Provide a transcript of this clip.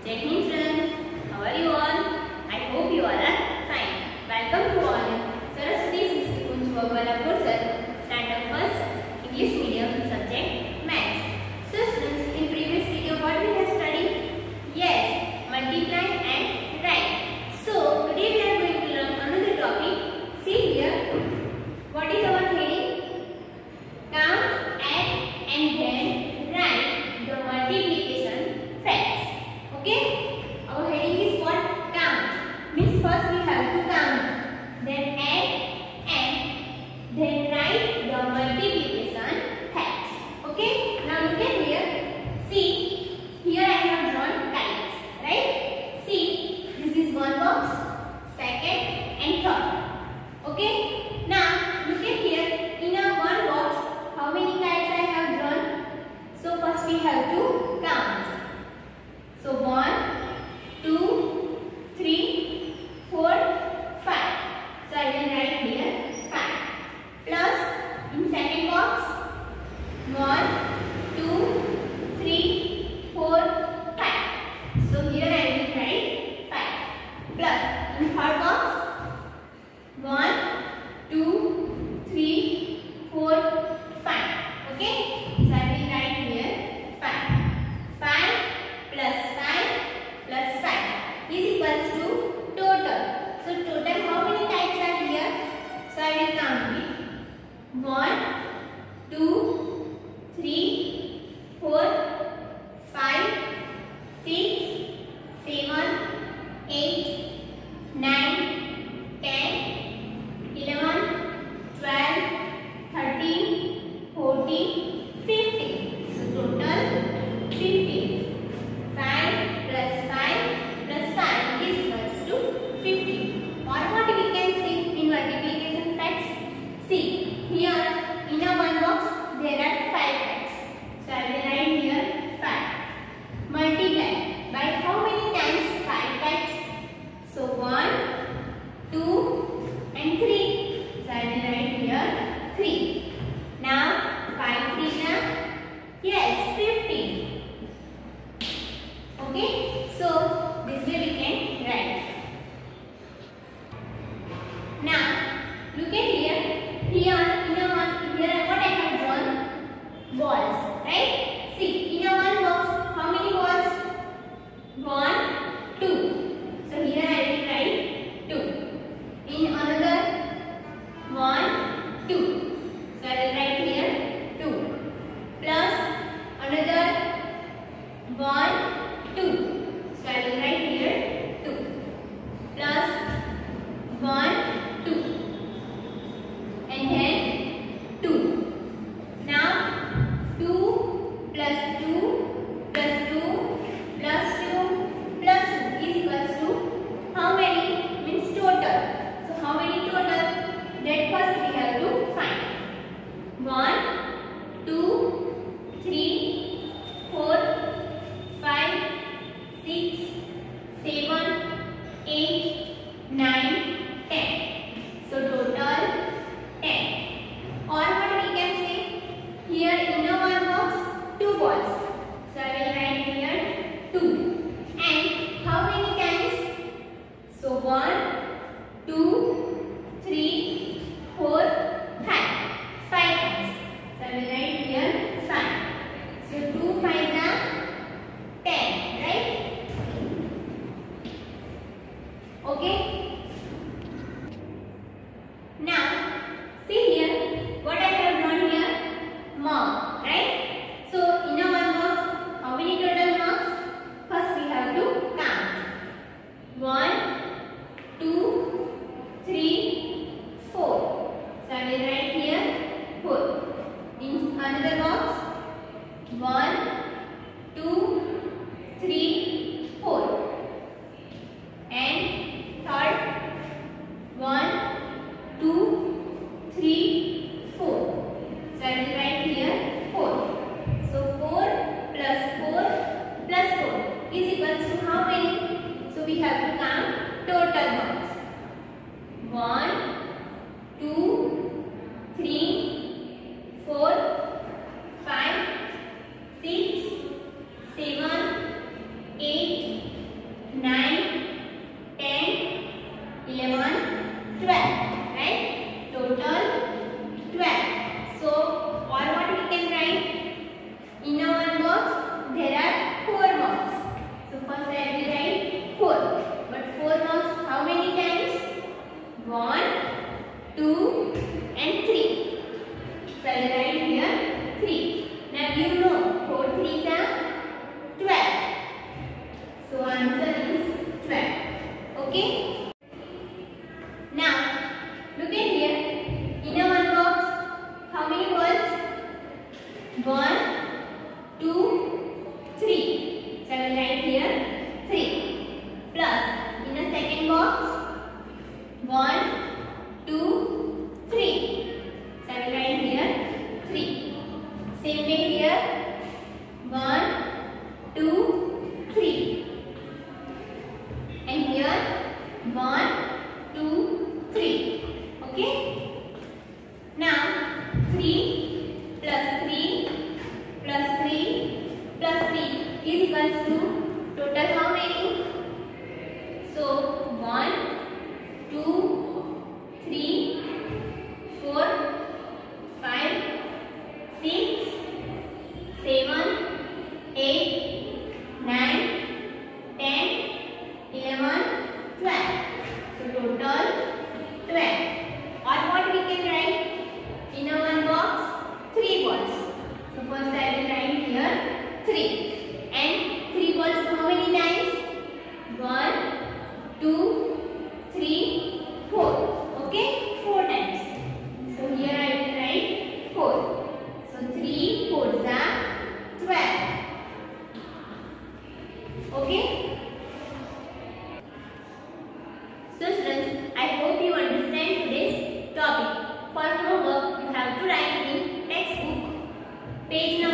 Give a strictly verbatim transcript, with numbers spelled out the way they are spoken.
Jai Hind friends, how are you all? I hope you all are fine. Welcome to all Saraswati Sisi Kunj Ballapur sir, standard first English medium subject maths. So friends, in previous video what we have studied? Yes, multiply and write. So today we are going to learn another topic. See here, what is our heading? Count, add and then write the multiplication facts. Okay, our heading is what? Count. Means first we have to count, then add and then write the multiplication facts. Okay, now look at here. See, here I have drawn kites, right? See, this is one box, second and third. Okay, now look at here. In a one box, how many kites I have drawn? So first we have to count. So one, two, three, four, five. So I will write here five. Plus in second box, one, two, three, four, five. So here I will write five. Plus in third box, one, two, three, four, five. Okay. So I will write here five. five plus five plus five is equals to total. So total how many kites are here? So I will count it. one, two, three, four, five, six, seven, eight, nine, ten, eleven, twelve, thirteen, fourteen, fifteen. So total fifteen. five plus five plus five is equals to fifteen. Or what we can see in multiplication facts? See, here in a one box there are five facts. So I will write here five. Multiply by how many times five facts? So one, two and three. So I will write here three. Now five three na? Yes, fifteen. Okay, so this way we can write. Now look at here. Here in a one, here what I have drawn? Balls, right? See, in a one box, how many balls? One, two. So here I will write two. In another, one, two. So I will write here two. Plus another one, two. So I will write here two. Plus one, two. And then two. Now two plus two plus two plus two plus two is equals to how many? Means total. So how many total? That first we have to find. one, two, three, four, five, six, seven, eight, nine, ten. So total ten. Or what we can say? Here in a one box, two balls. So I will write here two. And how many times? So one, two, three, four, five. Five times. So I will write here five. So two fives are ten, right? Okay. Now see here what I have drawn here, mark, right? So in a one box, how many total marks? First we have to count. One, two, three, four. So I will write here four. In I will write here three. Now you know four threes are twelve. So answer is twelve. Okay. Now look at here. In a one box, how many balls? One, two, three. So I will write here three. Plus in the second box, one, two, three. So I will write here three. Same way here, one, two, three. And here, one, two, three. Okay. Now three plus three plus three plus three is equals to total how many? So one, two, three, four, five, six, seven, eight, nine, ten, eleven, twelve. So total twelve. Or what we can write? In a one box, three balls. So first I will write here three. And three balls how many times? One, two, three, four. Okay, four times. So here I will write four. So three fours are twelve. Okay. So students, I hope you understand today's topic. For homework, you have to write in textbook page number